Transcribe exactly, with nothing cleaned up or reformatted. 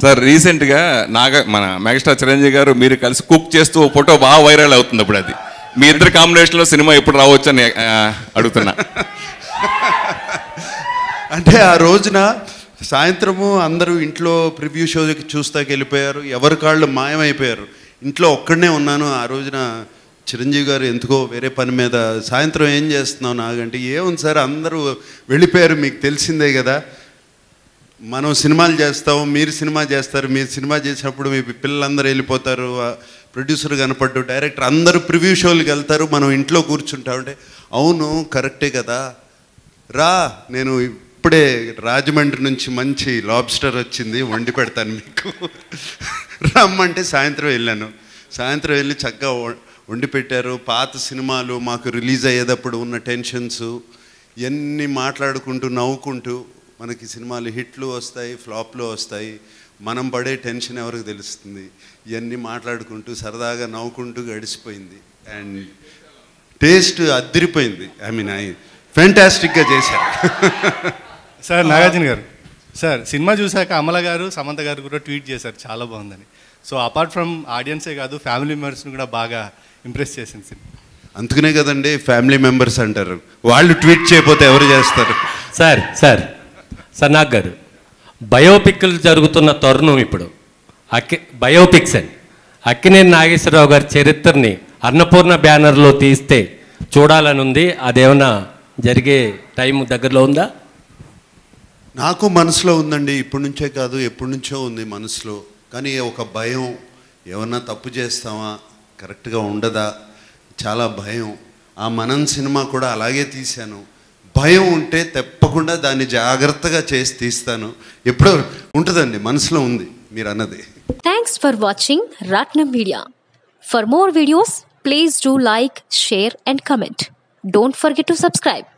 Sir రీసెంట్గా నాగ మన megastar Chiranjeevi గారు మీరు కలిసి కుక్ చేస్తూ ఫోటో బాగా వైరల్ అవుతుంది. ఇప్పుడు అది మీ ఇద్దరు కాంబినేషన్లో సినిమా ఎప్పుడు రావచ్చు అని అడుగుతున్నా. అంటే ఆ రోజున సాయంత్రము అందరూ ఇంట్లో ప్రివ్యూ షోకి చూస్తాకి వెళ్ళిపోయారు, ఎవరి కాళ్ళు మాయమైపోయారు. ఇంట్లో ఒక్కడనే ఉన్నాను. ఆ రోజున చిరంజీవి గారు ఎందుకో వేరే పని మీద సాయంత్రం ఏం చేస్తున్నావు నాగంటే, ఏముంది సార్ అందరూ వెళ్ళిపోయారు, మీకు తెలిసిందే కదా, మనం సినిమాలు చేస్తాం, మీరు సినిమా చేస్తారు, మీరు సినిమా చేసినప్పుడు మీ పిల్లలందరూ వెళ్ళిపోతారు, ప్రొడ్యూసర్ కనపడ్డు, డైరెక్టర్ అందరూ ప్రివ్యూ షోలకు వెళ్తారు, మనం ఇంట్లో కూర్చుంటామంటే, అవును కరెక్టే కదా, రా నేను ఇప్పుడే రాజమండ్రి నుంచి మంచి లాబ్స్టర్ వచ్చింది వండి పెడతాను మీకు, రమ్మంటే సాయంత్రం వెళ్ళాను. సాయంత్రం వెళ్ళి చక్కగా వండి పెట్టారు. పాత సినిమాలు మాకు రిలీజ్ అయ్యేటప్పుడు ఉన్న టెన్షన్స్ ఇవన్నీ మాట్లాడుకుంటూ నవ్వుకుంటూ, మనకి సినిమాలు హిట్లు వస్తాయి, ఫ్లాప్లు వస్తాయి, మనం పడే టెన్షన్ ఎవరికి తెలుస్తుంది, ఇవన్నీ మాట్లాడుకుంటూ సరదాగా నవ్వుకుంటూ గడిచిపోయింది. అండ్ టేస్ట్ అద్దరిపోయింది. ఐ మీన్ ఐ ఫ్యాంటాస్టిక్గా చేశారు. సార్ నాగార్జున గారు, సార్ సినిమా చూశాక అమల గారు సమంత గారు కూడా ట్వీట్ చేశారు చాలా బాగుందని. సో అపార్ట్ ఫ్రమ్ ఆడియన్సే కాదు ఫ్యామిలీ మెంబర్స్ని కూడా బాగా ఇంప్రెస్ చేసింది సినిమా. అందుకనే కదండి ఫ్యామిలీ మెంబర్స్ అంటారు, వాళ్ళు ట్వీట్ చేయకపోతే ఎవరు చేస్తారు. సార్ సార్ సార్ నాగ్ గారు, బయోపిక్లు జరుగుతున్న తరుణం ఇప్పుడు. అక్కి బయోపిక్స్ అండి, అక్కినేని నాగేశ్వరరావు గారి చరిత్రని అన్నపూర్ణ బ్యానర్లో తీస్తే చూడాలని ఉంది. అదేమన్నా జరిగే టైం దగ్గరలో ఉందా? నాకు మనసులో ఉందండి, ఇప్పటి నుంచే కాదు ఎప్పటి నుంచో ఉంది మనసులో. కానీ ఒక భయం, ఏమన్నా తప్పు చేస్తామా, కరెక్ట్గా ఉండదా, చాలా భయం. ఆ మనం సినిమా కూడా అలాగే తీశాను. భయం ఉంటే తప్పకుండా దాన్ని జాగ్రత్తగా చేసి తీస్తాను. ఎప్పుడో ఉంటుందండి, మనసులో ఉంది మీరు అన్నది. Thanks for watching Raatnam Media. For more videos, please do like, share and comment. Don't forget to subscribe.